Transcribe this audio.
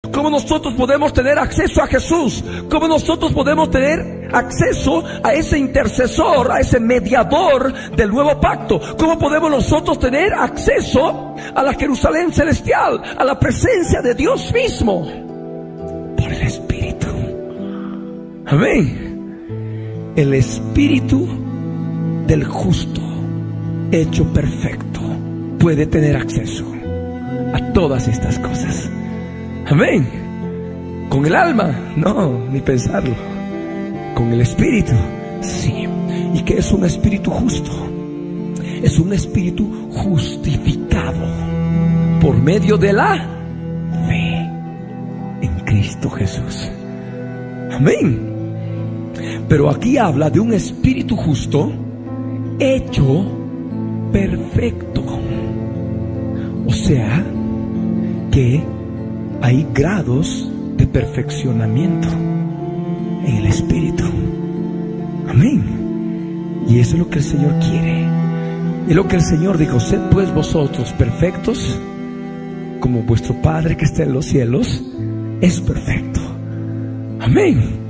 cómo nosotros podemos tener acceso a Jesús, cómo nosotros podemos tener acceso a ese intercesor, a ese mediador del nuevo pacto, cómo podemos nosotros tener acceso a la Jerusalén celestial, a la presencia de Dios mismo, por el Espíritu. Amén. El Espíritu del justo hecho perfecto puede tener acceso a todas estas cosas. Amén. Con el alma, no, ni pensarlo. Con el Espíritu, sí. ¿Y qué es un espíritu justo? Es un espíritu justificado por medio de la fe en Cristo Jesús. Amén. Pero aquí habla de un espíritu justo hecho perfecto. O sea, que hay grados de perfeccionamiento en el espíritu. Amén. Y eso es lo que el Señor quiere. Es lo que el Señor dijo: sed pues vosotros perfectos, como vuestro Padre que está en los cielos es perfecto. Amén.